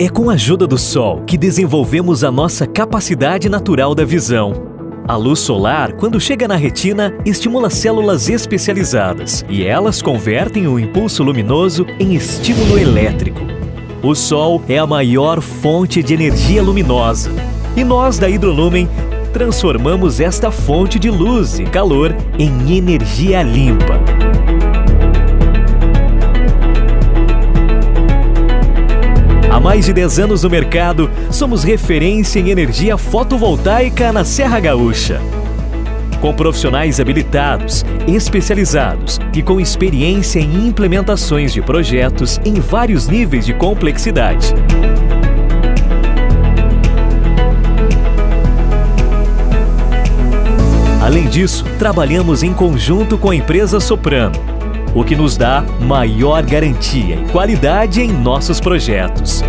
É com a ajuda do Sol que desenvolvemos a nossa capacidade natural da visão. A luz solar, quando chega na retina, estimula células especializadas e elas convertem o impulso luminoso em estímulo elétrico. O Sol é a maior fonte de energia luminosa e nós da Hidrolumen transformamos esta fonte de luz e calor em energia limpa. Há mais de 10 anos no mercado, somos referência em energia fotovoltaica na Serra Gaúcha. Com profissionais habilitados, especializados e com experiência em implementações de projetos em vários níveis de complexidade. Além disso, trabalhamos em conjunto com a empresa Soprano, o que nos dá maior garantia e qualidade em nossos projetos.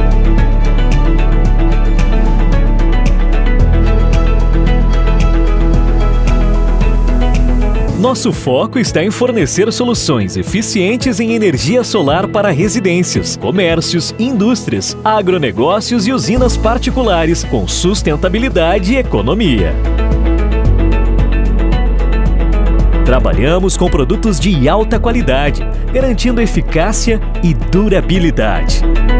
Nosso foco está em fornecer soluções eficientes em energia solar para residências, comércios, indústrias, agronegócios e usinas particulares, com sustentabilidade e economia. Trabalhamos com produtos de alta qualidade, garantindo eficácia e durabilidade.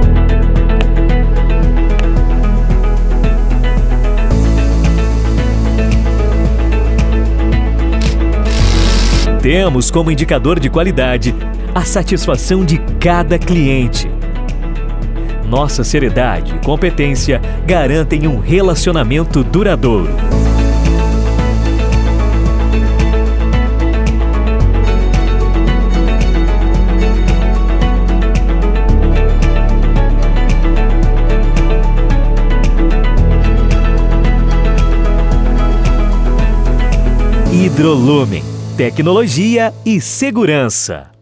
Temos como indicador de qualidade a satisfação de cada cliente. Nossa seriedade e competência garantem um relacionamento duradouro. Hidrolumen, tecnologia e segurança.